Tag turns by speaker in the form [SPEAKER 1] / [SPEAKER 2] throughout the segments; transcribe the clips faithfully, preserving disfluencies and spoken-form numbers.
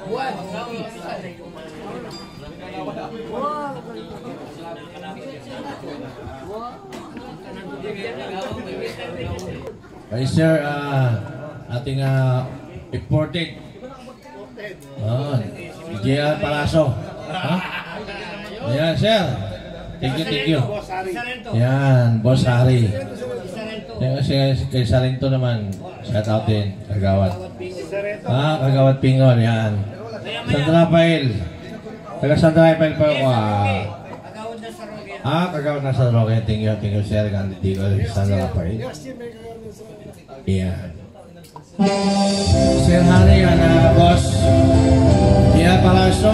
[SPEAKER 1] Ay sir, uh, ating uh, imported oh, J R Palaso. Huh? Ayan sir, thank you, thank you. Yan, Boss Harry. Kasi kay Salento naman, shout out din, Kagawad. Ah, Kagawad Pingon, yan. San Rafael. Taga San Rafael pa ako. Ah, ah Kagawad na San Roque. Thank you, thank you sir. Gandhi ko San Rafael. Yan. Sir Harry, yan na boss. Yan, Palaso.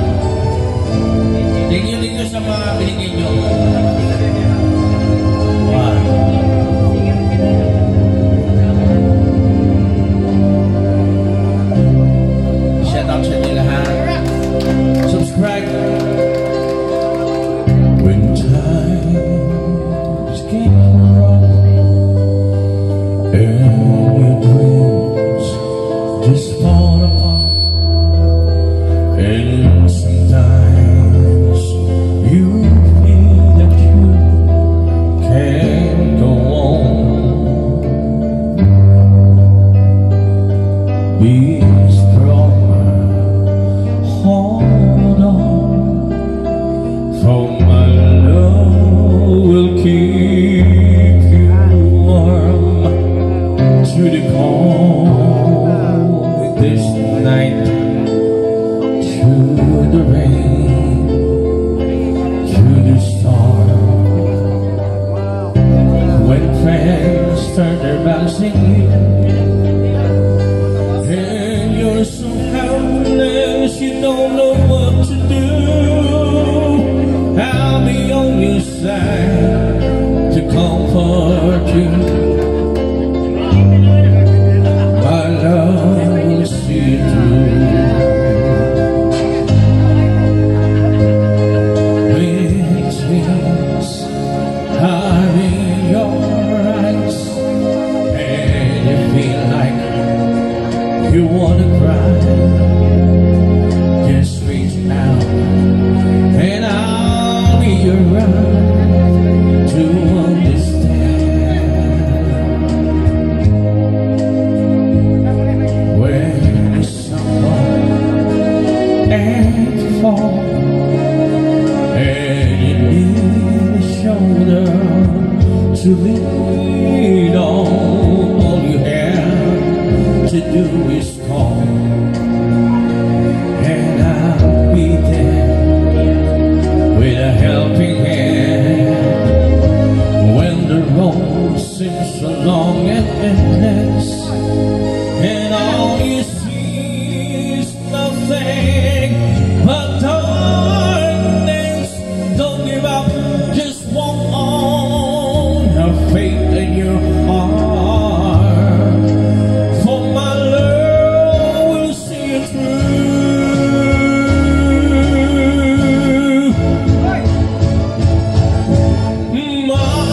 [SPEAKER 1] Thank you, thank you sa mga binigay nyo. Wow. Shout out sa inyo lahat. Subscribe. When times get rough and your dreams just fall apart, and sometimes you feel that you can't go on. Be strong, hold on, for my love will keep you warm to the cold this night, to the rain, to the storm. When friends turn their backs on you and you're so helpless, you don't know what to do, I'll be on your side to comfort you. My love will see you through. When tears are in your eyes and you feel like you wanna cry, just reach out and I'll be around to understand. When someone and fall and you need a shoulder to lean on, all you have to do is call, and I'll be there with a helping hand. When the road seems so long and endless, and all you see is nothing but darkness, don't give up, just walk on, have faith in your heart, for my love will see you through. My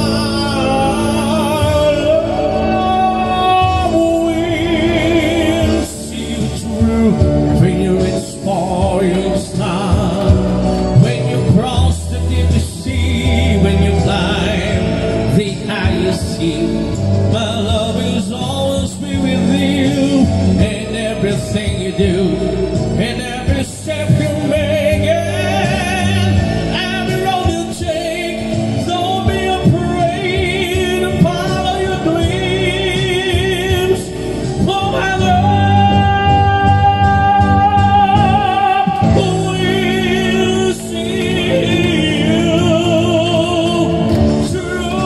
[SPEAKER 1] love will see you through. When you're in spoils time, when you cross the deep sea, when you climb the highest sea, my love is always be with you in everything you do, in every step you make, and every road you take. Don't be afraid to follow your dreams, for my love will see you through.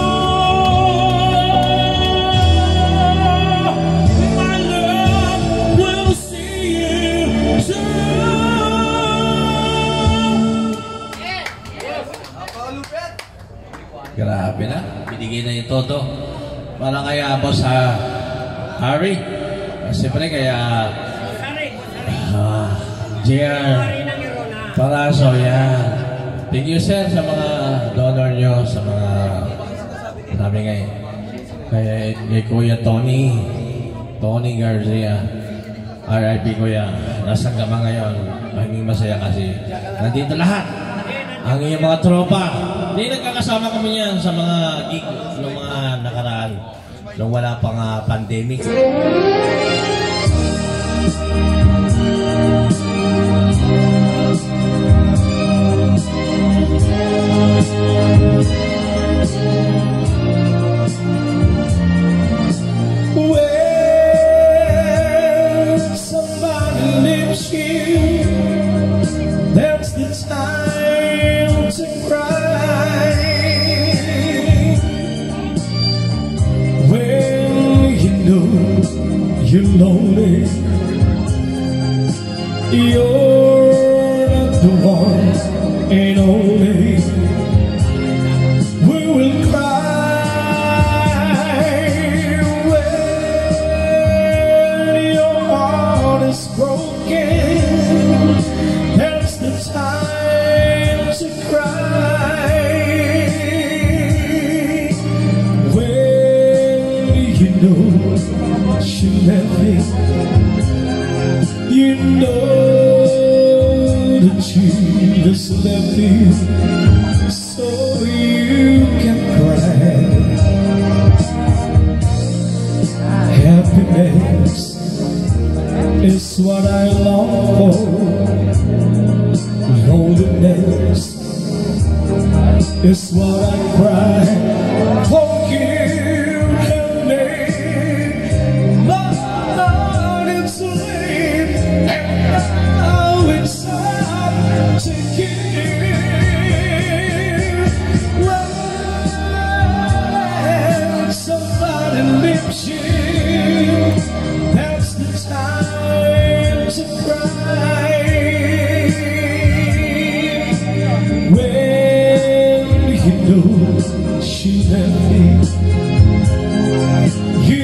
[SPEAKER 1] My love will see you through. Grabe na, binigay na yung todo. Parang kaya boss ha, Harry. Uh, Siyempre kaya uh, J R Palaso, yan. Thank you sir sa mga donor nyo, sa mga sabi ngay kay, kay Kuya Tony Tony Garcia. R I P Kuya. Nasaan ka ba ngayon? Mahinging masaya kasi nandito lahat. Ang iyong mga tropa. Hindi nagkakasama kami yan sa mga gig ng mga nakaraan. Nung wala pang uh, pandemic.
[SPEAKER 2] You're lonely. You're not the one and only. We will cry when your heart is broken. That's the time to cry. When you know she left me, you know that she just left me, so you can cry. Happiness is what I long for. Loneliness is what I cry for. She left me. You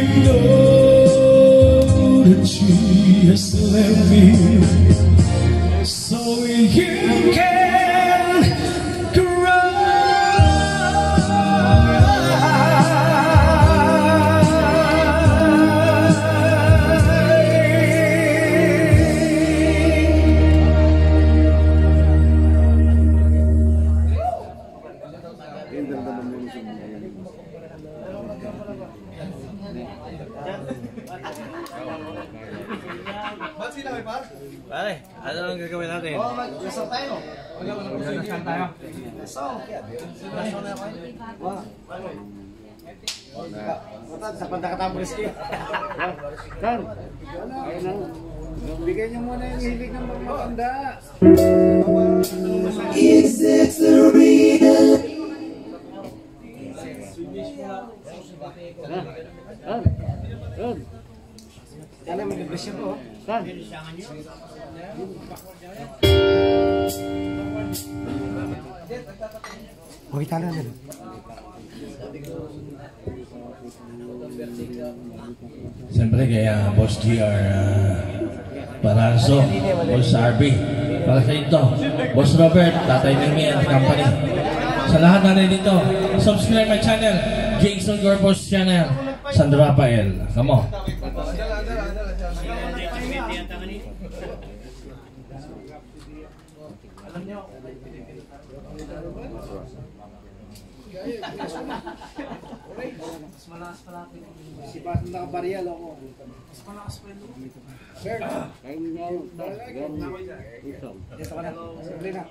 [SPEAKER 2] know that she has left me, so you can
[SPEAKER 1] Pare, ano ang gagawin natin?
[SPEAKER 3] Oo, mag-lasang tayo.
[SPEAKER 1] Lasang tayo.
[SPEAKER 3] Lasang. Lasang na ako. Wow. Matad, sa pagkakatapos kayo. Kan, ayun lang. Bigyan niyo muna yung hilig ng mga matanda. Is this the real? Kan, kan. Yan ang mag-bless po. Kan. Okay, tala na.
[SPEAKER 1] Siyempre kaya Boss G R uh, Paranzo, Boss R B, para sa ito, Boss Robert, Tatay Mimi and Company. Sa lahat na rin dito, subscribe my channel, Jason Gorbos Channel, San Rafael. Come on.
[SPEAKER 3] Mas malakas pala ako. Si Batang nakabariyal ako. Mas malakas pa yun. Sir, kain niya yun. Ito. Ito ka na. Simple na.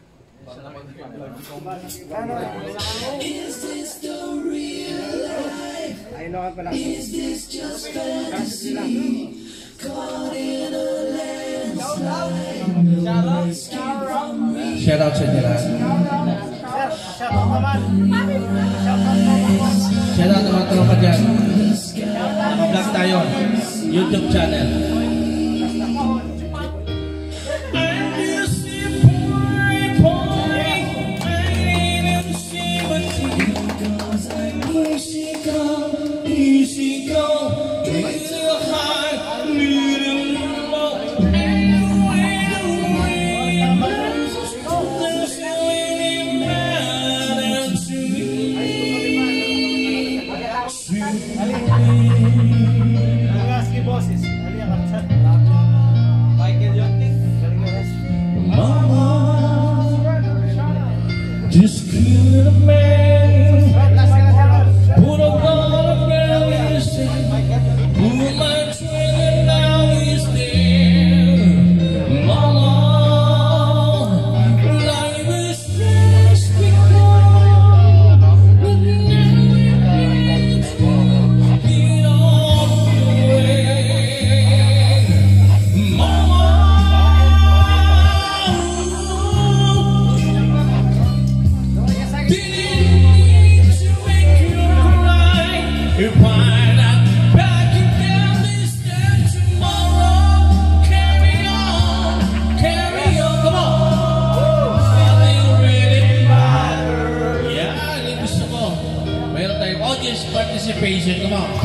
[SPEAKER 3] Is this the real life? Ayun ka pala. Is this just fantasy? Caught in a landslide.
[SPEAKER 1] Shout out sa inyo lahat. Shout out naman tropa dyan. Naka-vlog tayo. YouTube channel.
[SPEAKER 3] Boses, ali ang
[SPEAKER 1] Just kill a man, put a gun around his head, pull my trigger, now he's dead. Mama, life is just begun, but now it's get off the way. Mama, if I'm not backing down this step tomorrow, carry on, carry on, come on. Nothing really matters. Yeah, hindi gusto mo. Mayroon tayong audience participation, come on.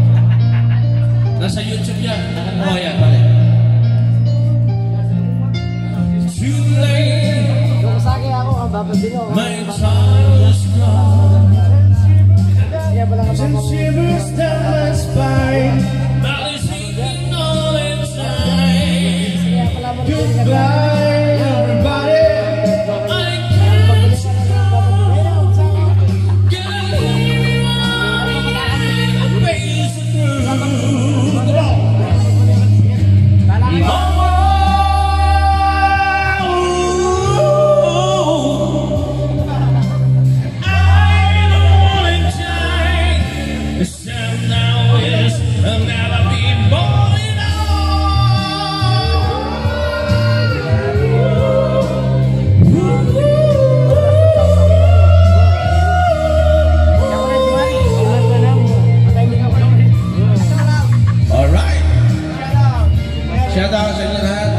[SPEAKER 1] Nasa YouTube yan. Oh, yan, pare. Too late.
[SPEAKER 3] Kung sa akin ako, ang babagin ako.
[SPEAKER 1] My time is gone.
[SPEAKER 2] Since shivers down my spine,
[SPEAKER 1] Belly sinking all inside.
[SPEAKER 2] goodbye everybody.
[SPEAKER 1] I can't stop. Get here on face through. Mama, I know in time the sound now is I'll never be born at all. All right. Shout out sa inyo lahat.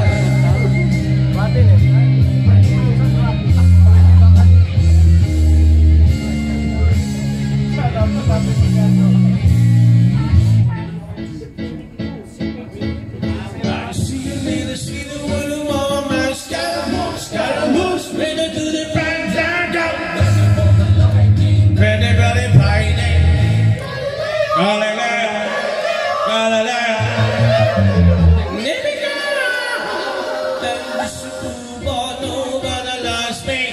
[SPEAKER 1] I see you later, see the world of all my Scaramouche, Scaramouche, ready to the prime time go. Ready, ready, party. Hallelujah, hallelujah. Never gonna let the Super Bowl over the last week.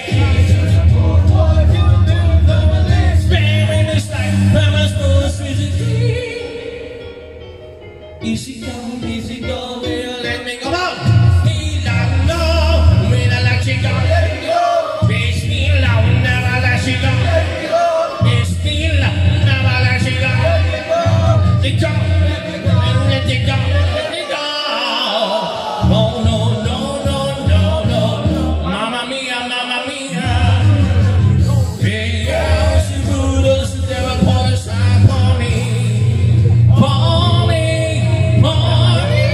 [SPEAKER 1] Sparing this life, I'm a small sweetie. Easy go, easy go, will let me go out. He don't know, when I let you go. Bitch, me loud, never let you go. Bitch, me loud, never let you go. Let it go, let it go, let it go. No, no, no, no, no, no. Mamma mia, mamma mia. Hey, yeah, she put us together, pour a shot for me. For me, for me.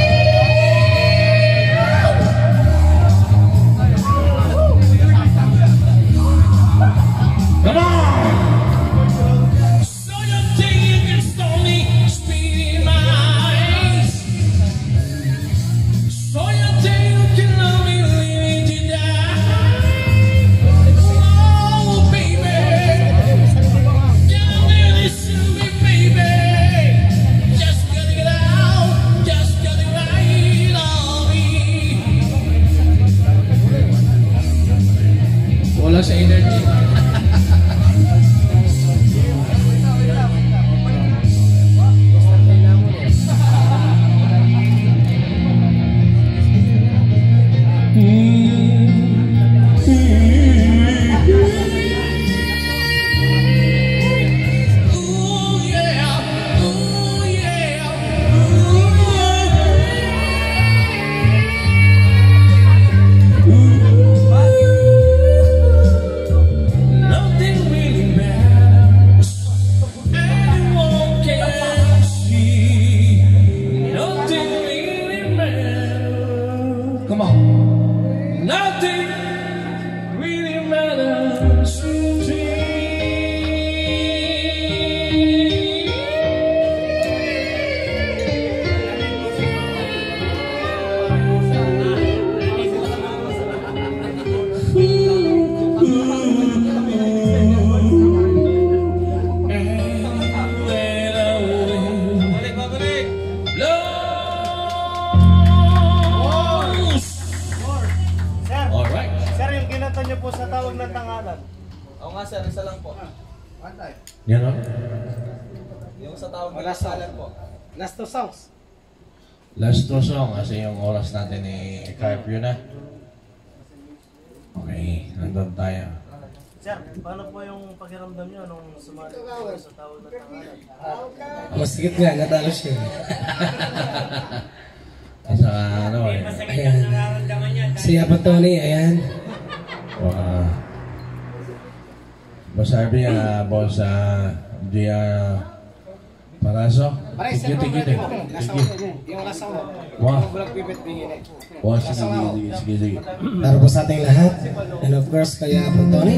[SPEAKER 1] Come on! So you think you can stone me, spit in my eyes? So you think you can love me, leave me to die? Oh, baby, you listen to me, baby. Just getting it out, just getting right on me. Wala sa energy. Ooh, yeah, ooh, yeah, ooh. Nothing really matters. Anyone can see. Nothing really matters. Come on. Nothing really matters to me. Ooh, ooh, and when I win, blows. All right.
[SPEAKER 4] Oo nga sir, isa lang po.
[SPEAKER 1] Yan o?
[SPEAKER 4] Yung sa tawag ng
[SPEAKER 3] Last
[SPEAKER 4] kasalan po.
[SPEAKER 3] Last two songs.
[SPEAKER 1] Last two song kasi yung oras natin ni curfew na. Okay, nandun tayo.
[SPEAKER 5] Sir, paano po yung pakiramdam nyo nung sumali po sa tawag na tangalan?
[SPEAKER 2] Mas higit nga, natalo siya.
[SPEAKER 1] Sa ano eh.
[SPEAKER 2] Ayan. Siya pa Tony, ayan.
[SPEAKER 1] Uh, Masabi niya, boss, uh, dia Paraso.
[SPEAKER 3] Pare,
[SPEAKER 1] Tigil,
[SPEAKER 3] sir,
[SPEAKER 1] tigil,
[SPEAKER 3] tigil.
[SPEAKER 1] tigil.
[SPEAKER 3] Last song. Yung last song.
[SPEAKER 1] Wah.
[SPEAKER 3] Yung bulag bibit bingin eh.
[SPEAKER 1] Wah, sige, sige, sige, sige.
[SPEAKER 2] Para po sa ating lahat. And of course, kaya po Tony.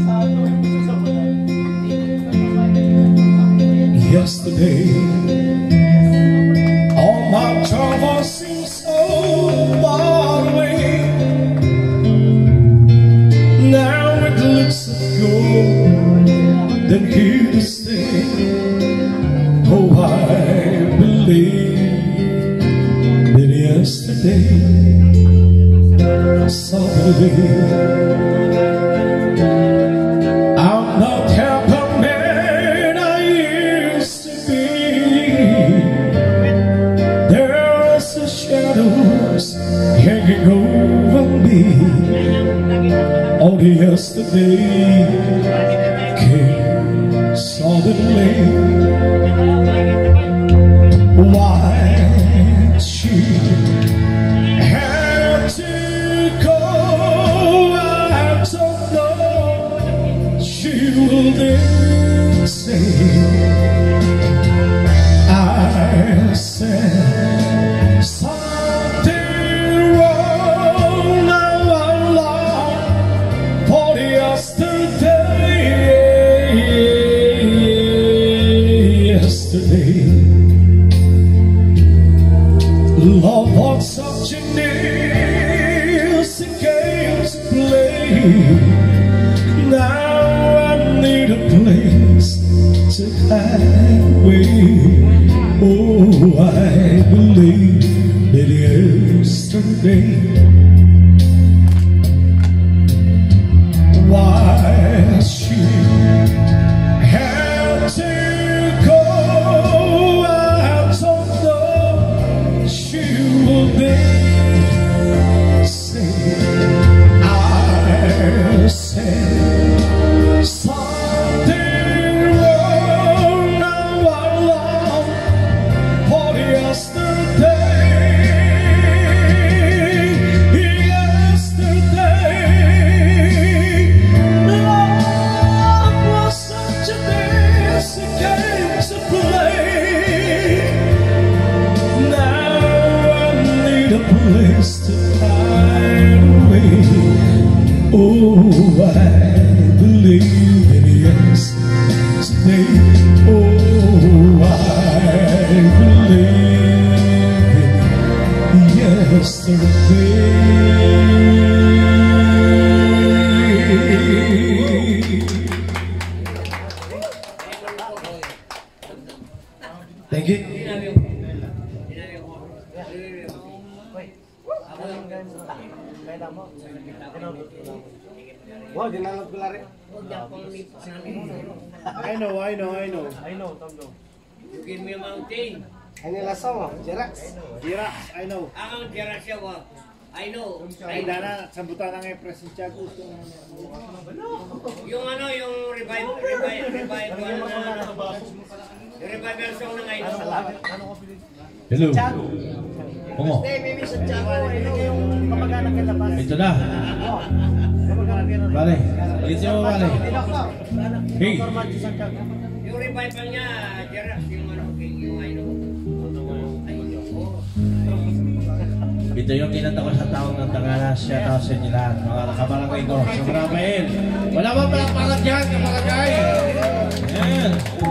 [SPEAKER 1] Yesterday, all my troubles seem so far away. Now it looks so good, then here to stay. Oh, I believe that yesterday, suddenly, I'm not half the man I used to be. There's the shadows hanging over me. All yesterday came suddenly. Why she had to go, I don't know. She will then say, I said something wrong. Now I long for yesterday, yesterday. Love was such an easy game to play. Now I need a place to hide away. Oh, I believe that yesterday, why she had to go, I don't know. She will then say, I said something wrong. Now I long for yesterday. Yesterday, love was such a basic game to play. Now I need a place to hide away. Oh, I believe in yesterday. Oh, I believe in yesterday. Thank you.
[SPEAKER 3] Wow, dinalog ko lari.
[SPEAKER 5] I know, I know, I know. I know, Tom, no.
[SPEAKER 6] You give me a mountain.
[SPEAKER 3] Ano yung last song? Jerax.
[SPEAKER 5] Jirax, I know.
[SPEAKER 6] Ang tira siya ko. I know.
[SPEAKER 5] Ay, dana, sambutan ng Epres ng Tiago.
[SPEAKER 6] Yung ano, yung revive, revive, revive, ano, yung revival song ng I know.
[SPEAKER 1] Hello. Oo.
[SPEAKER 5] Hindi, maybe sa Tiago, ito yung kamag-anak ka labas.
[SPEAKER 1] Ito na. Vale. Ito mo, vale. Hey.
[SPEAKER 6] Yung revival niya, Jerax, yung ano, yung I know.
[SPEAKER 1] Ito yung kinanta ko sa taong ng Tangala. Siya tao sa inyo lahat. Mga kabarangay ko. Sobrang mahil. Wala ba palakpakan dyan, kabarangay? Ayan.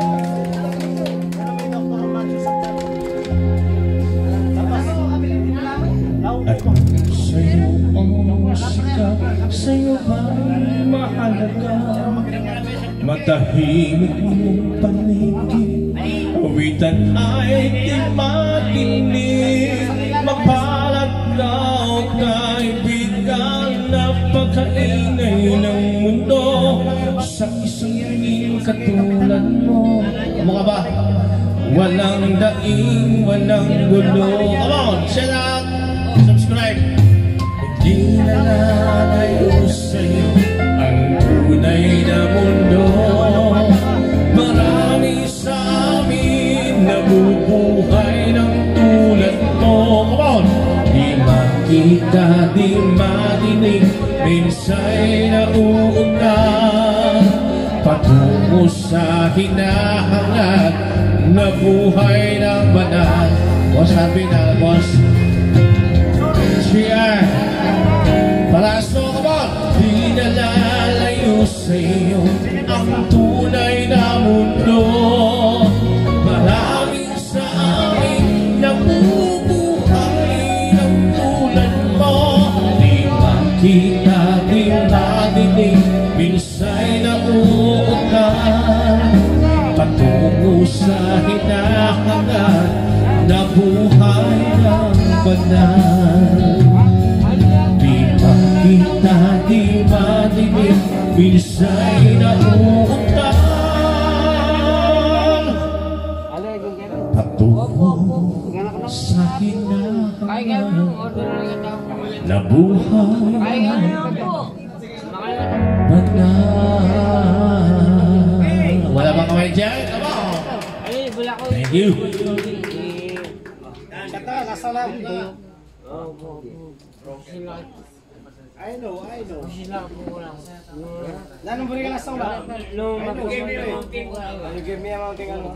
[SPEAKER 1] At sa'yo ang musika, sa'yo ba'y mahalaga? Matahimik mong paligid, awitan ay di makinig. Mapalat daw kaibigan, napakaingay ng mundo. Sa katulad mo. Mukha ba? Walang daing, walang gulo. Come on, share out, subscribe. Hindi na lalayo sa'yo ang tunay na mundo. Marami sa amin nabubuhay ng tulad mo. Come on! Di makita, di madinig, minsa'y nauuna patungo sa hinahangad na buhay ng banal. Boss, happy na, boss. Cheer! Palaso, come on! Di nalalayo sa'yo ang tunay na mundo. Maraming sa amin nabubuhay ng tulad mo. Di makita, di madinig, minsa'y nauutan patungo sa hinahangad na buhay ng banal. Di makita, di madinig, minsa'y nauutan patungo sa hinahangad na buhay banal. Wala bang kamay dyan? Come on! Thank you.
[SPEAKER 3] Kata, nasa lang. I know, I know. Nanong beri ka nasa lang?
[SPEAKER 6] You give me a mountain.
[SPEAKER 3] You give me a mountain ano?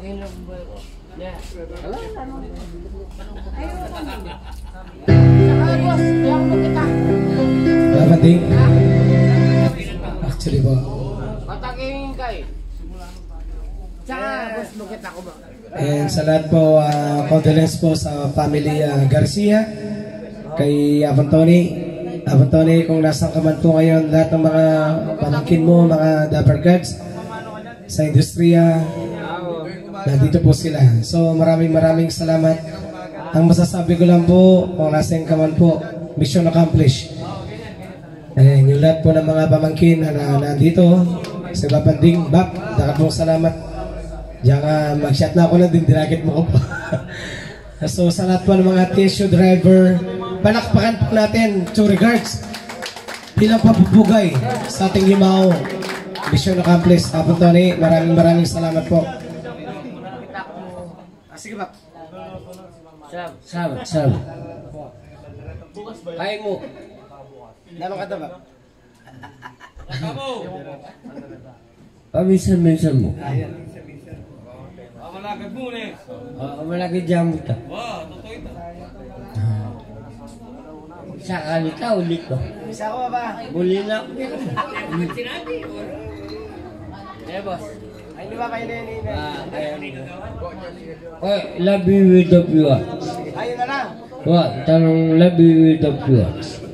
[SPEAKER 2] Salamat din. Actually po.
[SPEAKER 6] Patakin kayo. Tsaka, boss, bukit ako ba?
[SPEAKER 2] And sa lahat po, uh, condolence po sa family uh, Garcia, kay Apon Tony. Apon Tony, kung nasan ka man po ngayon, lahat ng mga pamangkin mo, mga Dapper Guards sa industriya, nandito po sila. So maraming maraming salamat. Ang masasabi ko lang po, kung nasan ka man po, mission accomplished. And yung lahat po ng mga pamangkin na nandito, sa Babanding, Bap, dapat pong salamat. Diyan ka, mag-shot na ako na din, dinakit mo ko po. So sa lahat po ng mga tissue driver, palakpakan po natin, to regards, bilang papupugay sa ating limaw. Mission accomplished. Apon Tony, maraming maraming salamat po.
[SPEAKER 3] Sige ba?
[SPEAKER 1] Sab, sab, sab. Kaya mo.
[SPEAKER 3] Nanong kata ba?
[SPEAKER 1] Paminsan-minsan mo.
[SPEAKER 6] Malagad mo na eh.
[SPEAKER 1] Oo, malaki dyan mo ito.
[SPEAKER 6] Wow, totoo ito.
[SPEAKER 1] Sakali ka, ulit ko.
[SPEAKER 3] Isa ko ba?
[SPEAKER 1] Muli na.
[SPEAKER 6] Sinabi.
[SPEAKER 1] Eh, boss.
[SPEAKER 3] Ay, di ba kayo na yun?
[SPEAKER 1] Ah, ayan. Oy, love you with the pure.
[SPEAKER 3] Ayun na lang.
[SPEAKER 1] Wa, tanong love you with the pure.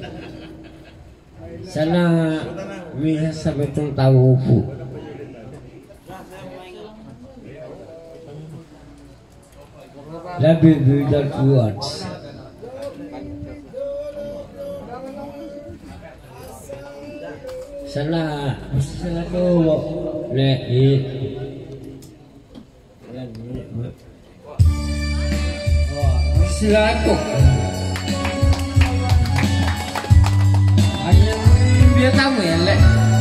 [SPEAKER 1] Sana may sasabi itong tao po. Love you with the pure. Sana, sana to, le, i, sila ko. Ano yung biyata mo yan, le?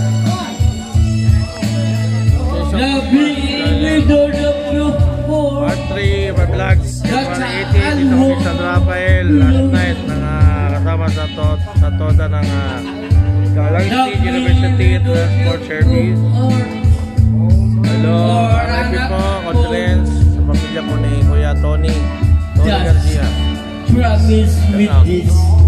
[SPEAKER 1] Labi, ilidor na beautiful.
[SPEAKER 7] Part three, my vlogs, one eighty, dito kami sa Rafael, last night, mga kasama sa, to, sa toda ng uh, Galang State University Transport Service. Hello, R I P po, condolence sa pamilya ko ni Kuya Tony, Tony Garcia.
[SPEAKER 1] Promise me this.